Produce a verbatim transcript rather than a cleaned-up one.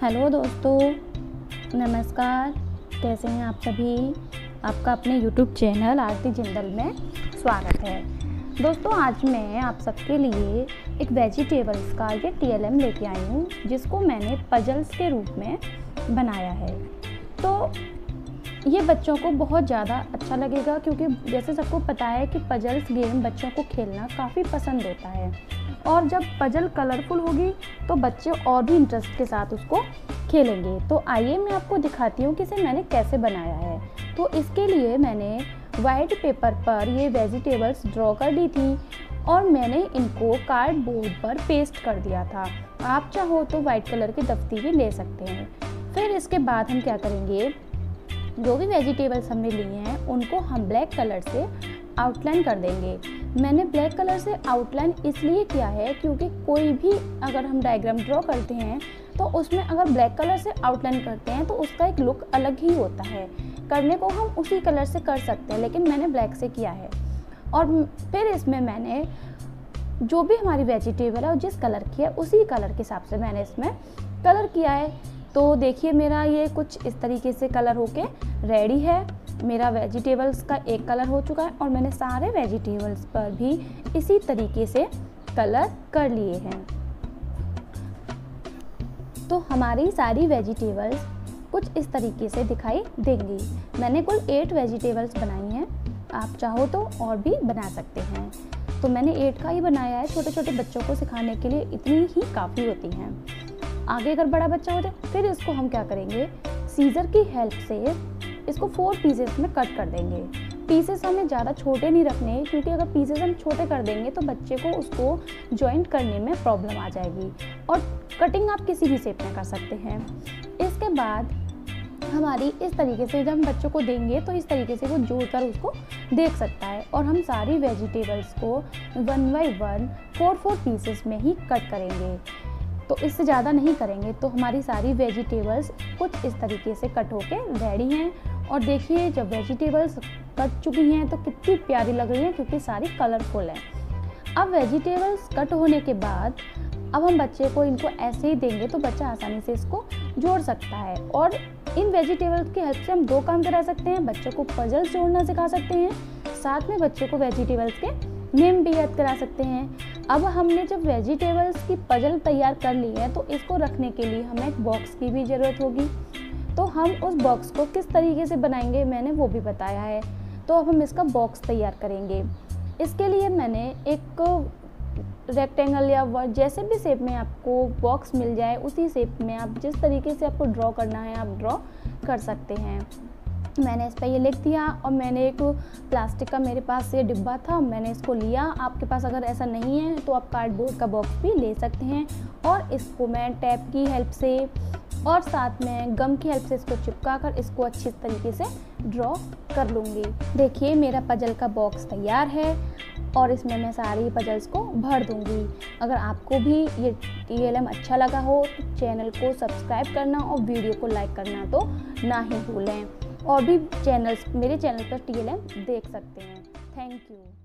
Hello दोस्तों, नमस्कार। कैसे हैं आप सभी। आपका अपने यूट्यूब चैनल आरती जिंदल में स्वागत है। दोस्तों, आज मैं आप सबके लिए एक वेजिटेबल्स का ये टीएलएम लेके आई हूँ, जिसको मैंने पजल्स के रूप में बनाया है। तो ये बच्चों को बहुत ज़्यादा अच्छा लगेगा, क्योंकि जैसे सबको पता है कि पजल्स गेम बच्चों को खेलना काफ़ी पसंद होता है, और जब पजल कलरफुल होगी तो बच्चे और भी इंटरेस्ट के साथ उसको खेलेंगे। तो आइए मैं आपको दिखाती हूँ कि इसे मैंने कैसे बनाया है। तो इसके लिए मैंने वाइट पेपर पर ये वेजिटेबल्स ड्रॉ कर दी थी और मैंने इनको कार्डबोर्ड पर पेस्ट कर दिया था। आप चाहो तो वाइट कलर की दफ्ती भी ले सकते हैं। फिर इसके बाद हम क्या करेंगे, जो भी वेजिटेबल्स हमने लिए हैं उनको हम ब्लैक कलर से आउटलाइन कर देंगे। मैंने ब्लैक कलर से आउटलाइन इसलिए किया है क्योंकि कोई भी अगर हम डायग्राम ड्रॉ करते हैं तो उसमें अगर ब्लैक कलर से आउटलाइन करते हैं तो उसका एक लुक अलग ही होता है। करने को हम उसी कलर से कर सकते हैं, लेकिन मैंने ब्लैक से किया है। और फिर इसमें मैंने जो भी हमारी वेजिटेबल है और जिस कलर की है उसी कलर के हिसाब से मैंने इसमें कलर किया है। तो देखिए, मेरा ये कुछ इस तरीके से कलर होके रेडी है। मेरा वेजिटेबल्स का एक कलर हो चुका है और मैंने सारे वेजिटेबल्स पर भी इसी तरीके से कलर कर लिए हैं। तो हमारी सारी वेजिटेबल्स कुछ इस तरीके से दिखाई देंगी। मैंने कुल एट वेजिटेबल्स बनाई हैं, आप चाहो तो और भी बना सकते हैं। तो मैंने एट का ही बनाया है, छोटे छोटे बच्चों को सिखाने के लिए इतनी ही काफ़ी होती हैं। आगे अगर बड़ा बच्चा हो जाए फिर इसको हम क्या करेंगे, सीजर की हेल्प से इसको फोर पीसेस में कट कर देंगे। पीसेस हमें ज़्यादा छोटे नहीं रखने, क्योंकि अगर पीसेस हम छोटे कर देंगे तो बच्चे को उसको जॉइंट करने में प्रॉब्लम आ जाएगी। और कटिंग आप किसी भी शेप में कर सकते हैं। इसके बाद हमारी इस तरीके से जब हम बच्चों को देंगे तो इस तरीके से वो जोड़कर उसको देख सकता है। और हम सारी वेजिटेबल्स को one by one four four pieces में ही कट करेंगे, तो इससे ज़्यादा नहीं करेंगे। तो हमारी सारी वेजिटेबल्स कुछ इस तरीके से कट होके रेडी हैं। और देखिए, जब वेजिटेबल्स कट चुकी हैं तो कितनी प्यारी लग रही हैं, क्योंकि सारी कलरफुल हैं। अब वेजिटेबल्स कट होने के बाद अब हम बच्चे को इनको ऐसे ही देंगे तो बच्चा आसानी से इसको जोड़ सकता है। और इन वेजिटेबल्स की हेल्प से हम दो काम करा सकते हैं, बच्चों को पजल्स जोड़ना सिखा सकते हैं, साथ में बच्चे को वेजिटेबल्स के नेम भी याद करा सकते हैं। अब हमने जब वेजिटेबल्स की पजल तैयार कर ली है तो इसको रखने के लिए हमें एक बॉक्स की भी ज़रूरत होगी। तो हम उस बॉक्स को किस तरीके से बनाएंगे मैंने वो भी बताया है। तो अब हम इसका बॉक्स तैयार करेंगे। इसके लिए मैंने एक रेक्टेंगल या वर्ड जैसे भी शेप में आपको बॉक्स मिल जाए उसी शेप में आप जिस तरीके से आपको ड्रॉ करना है आप ड्रॉ कर सकते हैं। मैंने इस पर ये लिख दिया और मैंने एक प्लास्टिक का मेरे पास ये डिब्बा था, मैंने इसको लिया। आपके पास अगर ऐसा नहीं है तो आप कार्डबोर्ड का बॉक्स भी ले सकते हैं। और इसको मैं टैप की हेल्प से और साथ में गम की हेल्प से इसको चिपका कर इसको अच्छी तरीके से ड्रॉ कर लूँगी। देखिए, मेरा पजल का बॉक्स तैयार है और इसमें मैं सारी पजल्स को भर दूँगी। अगर आपको भी ये टीएलएम अच्छा लगा हो तो चैनल को सब्सक्राइब करना और वीडियो को लाइक करना तो ना ही भूलें। और भी चैनल्स मेरे चैनल पर टीएलएम देख सकते हैं। Thank you.